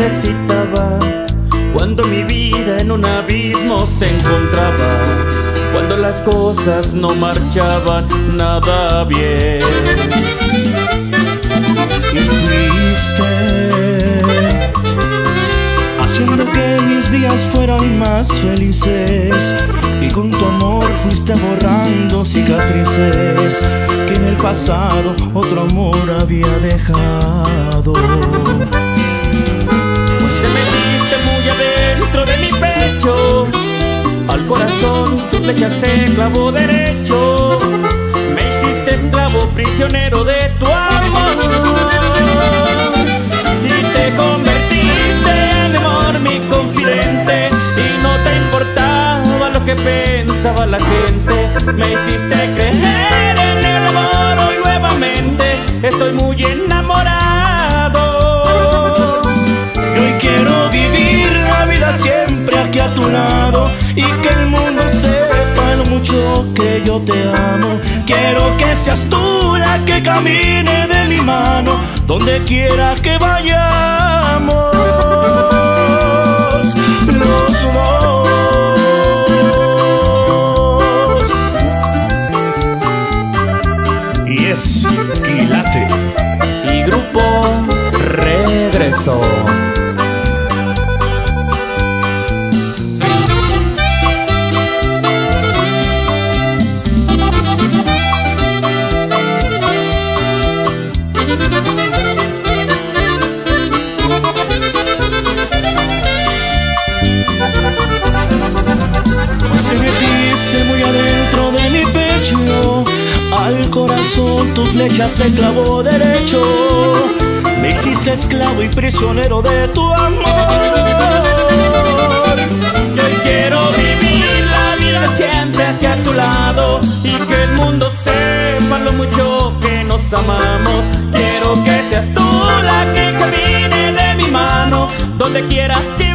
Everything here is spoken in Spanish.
necesitaba, cuando mi vida en un abismo se encontraba, cuando las cosas no marchaban nada bien. Y fuiste haciendo que mis días fueran más felices, y con tu amor fuiste borrando cicatrices que en el pasado otro amor había dejado. Pues te metiste muy adentro de mi pecho, al corazón tu flecha se clavó derecho, me hiciste esclavo prisionero de tu amor, y te convertiste en mi amor, mi confidente, y no te importaba lo que pensaba la gente. Me hiciste creer en el amor, hoy nuevamente estoy muy enamorado. Y hoy quiero vivir la vida siempre aquí a tu lado, y que el mundo sepa lo mucho que yo te amo. Quiero que seas tú la que camine de mi mano donde quiera que vayamos los dos. Y es Quilate Y Grupo Regreso. al corazón tu flecha se clavó derecho, me hiciste esclavo y prisionero de tu amor. Yo quiero vivir la vida siempre aquí a tu lado, y que el mundo sepa lo mucho que nos amamos. Quiero que seas tú la que camine de mi mano donde quiera que